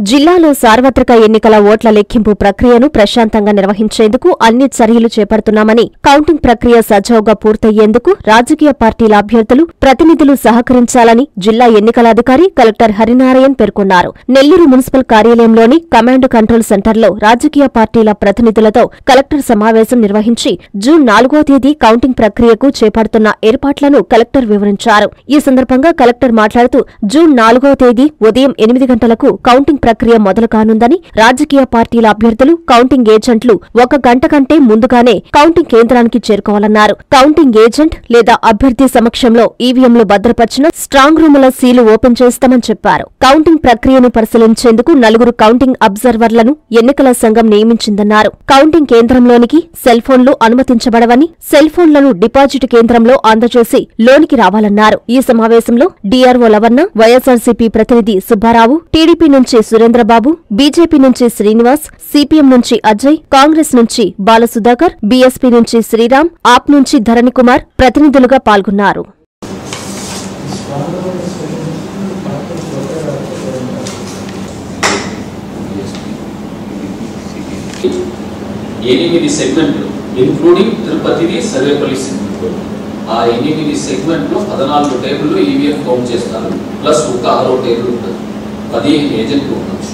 జిల్లాలో సార్వత్రిక ఎన్నికల ఓట్ల లెక్కింపు ప్రక్రియను ప్రశాంతంగా నిర్వహించేందుకు అన్ని చర్యలు చేపడుతున్నామని, కౌంటింగ్ ప్రక్రియ సజావుగా పూర్తయ్యేందుకు రాజకీయ పార్టీల అభ్యర్థులు, ప్రతినిధులు సహకరించాలని జిల్లా ఎన్నికల అధికారి కలెక్టర్ హరినారాయణ్ పేర్కొన్నారు. నెల్లూరు మున్సిపల్ కార్యాలయంలోని కమాండ్ కంట్రోల్ సెంటర్లో రాజకీయ పార్టీల ప్రతినిధులతో కలెక్టర్ సమావేశం నిర్వహించి జూన్ 4వ తేదీ కౌంటింగ్ ప్రక్రియకు చేపడుతున్న ఏర్పాట్లను కలెక్టర్ వివరించారు. ఈ సందర్భంగా కలెక్టర్ మాట్లాడుతూ జూన్ 4వ తేదీ ఉదయం 8 గంటలకు కౌంటింగ్ ప్రక్రియ మొదలు కానుందని, రాజకీయ పార్టీల అభ్యర్థులు, కౌంటింగ్ ఏజెంట్లు 1 గంట కంటే ముందుగానే కౌంటింగ్ కేంద్రానికి చేరుకోవాలన్నారు. కౌంటింగ్ ఏజెంట్ లేదా అభ్యర్థి సమక్షంలో ఈవీఎంలు భద్రపరిచిన స్ట్రాంగ్ రూముల సీలు ఓపెన్ చేస్తామని చెప్పారు. కౌంటింగ్ ప్రక్రియను పరిశీలించేందుకు 4 కౌంటింగ్ అబ్జర్వర్లను ఎన్నికల సంఘం నియమించిందన్నారు. కౌంటింగ్ కేంద్రంలోనికి సెల్ ఫోన్లు అనుమతించబడవని, సెల్ ఫోన్లను డిపాజిట్ కేంద్రంలో అందజేసి లోనికి రావాలన్నారు. ఈ సమావేశంలో డీఆర్ఓ లవన్న, వైఎస్ఆర్సీపీ ప్రతినిధి సుబ్బారావు, టీడీపీ నుంచి సురేంద్రబాబు, బీజేపీ నుంచి శ్రీనివాస్, సిపిఎం నుంచి అజయ్, కాంగ్రెస్ నుంచి బాలసుధాకర్, బీఎస్పీ నుంచి శ్రీరామ్, ఆప్ నుంచి ధరణికుమార్ ప్రతినిధులుగా పాల్గొన్నారు. 8 సెగ్మెంట్లు ఇంక్లూడింగ్ తిరుపతిది సర్వేపల్లి సెగ్మెంట్. ఆ 8 సెగ్మెంట్లో 14 టేబుల్లో ఈవీఎం కౌంట్ చేస్తారు. ప్లస్ ఒక 6 టేబుల్ ఉంటుంది. 15 ఏజెంట్లు ఉండొచ్చు.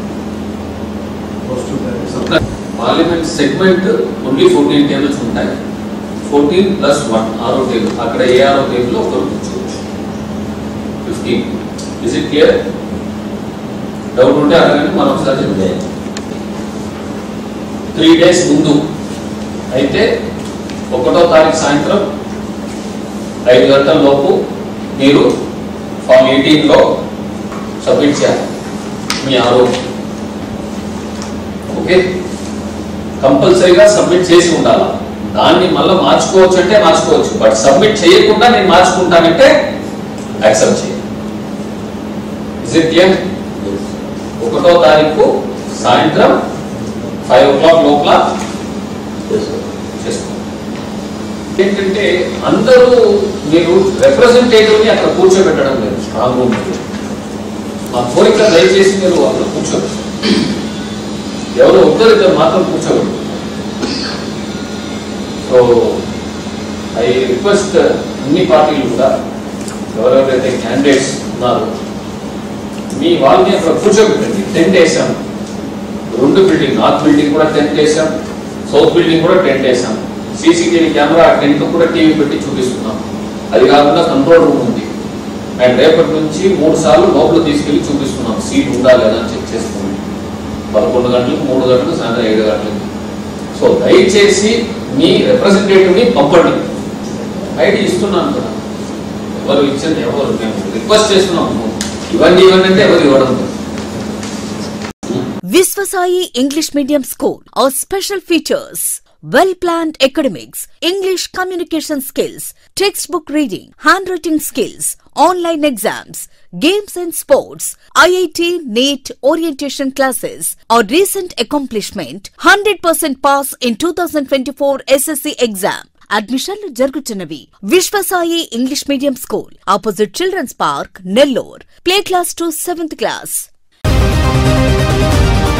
పార్లమెంట్ సెగ్మెంట్ ఓన్లీ 14 టేబుల్స్ ఉంటాయి. 14 ప్లస్ 1 6 టేబుల్. అక్కడ ఏ 6 టేబుల్ ఒకరు కూర్చోవచ్చు. 15. Is it clear? డౌట్ ఉంటే అడగండి, మనం ఒకసారి చెప్తాం. 3 days ముందు అయితే 1వ తారీఖు సాయంత్రం 5 గంటల లోపు మీరు ఫామ్ 18లో సబ్మిట్ చేయాలి మీ ఆరోగ్యం. ఓకే, కంపల్సరీగా సబ్మిట్ చేసి ఉండాలి. దాన్ని మళ్ళీ మార్చుకోవచ్చు అంటే మార్చుకోవచ్చు, బట్ సబ్మిట్ చేయకుండా నేను మార్చుకుంటానంటే యాక్సెప్ట్ చేయాలి. Is it clear? 1వ తారీఖు సాయంత్రం 5 o'clock లోపల చేసుకోండి. ఏంటంటే అందరూ మీరు రిప్రజెంటేటివ్ని అక్కడ కూర్చోబెట్టడం లేదు. స్ట్రాంగ్ రూమ్ మా కోరిక దయచేసి మీరు అక్కడ కూర్చోబెట్టారు. ఎవరు ఒక్కరిద్దరు మాత్రం కూర్చోబెట్టారు. సో ఐ రిక్వెస్ట్ అన్ని పార్టీలు కూడా ఎవరెవరైతే క్యాండిడేట్స్ ఉన్నారో మీ వాళ్ళని అక్కడ కూర్చోబెట్టండి. టెంట్ వేసాం. 2 బిల్డింగ్, నార్త్ బిల్డింగ్ కూడా టెంట్ వేసాం, సౌత్ బిల్డింగ్ కూడా టెంట్ వేసాం. సీసీటీవీ కెమెరా టెంట్ కూడా టీవీ పెట్టి చూపిస్తున్నాం. అది కాకుండా కంట్రోల్ రూమ్ ఉంది. అండ్ రేపటి నుంచి 3 సార్లు లోపల తీసుకెళ్లి చూపిస్తున్నాం. సీట్ ఉందా లేదా అని చెక్ చేసుకోండి. 11 గంటలకు, 3 గంటలకు, సాయంత్రం 7 గంటలకు. సో దయచేసి మీ రిప్రజెంటేటివ్ని పంపండి. ఐడి ఇస్తున్నాను కదా, ఎవరు ఇచ్చింది ఎవరు, మేము రిక్వెస్ట్ చేస్తున్నాము. ఇవ్వండి అంటే ఎవరు ఇవ్వడం. Viswasai English Medium School. Our special features: well-planned academics, English communication skills, textbook reading, handwriting skills, online exams, games and sports, IIT, NEET orientation classes. Our recent accomplishment: 100% pass in 2024 SSC exam. అడ్మిషన్లు జరుగుతున్నవి. Vishwasai English medium school, opposite children's park, Nellore. Play class to 7th class.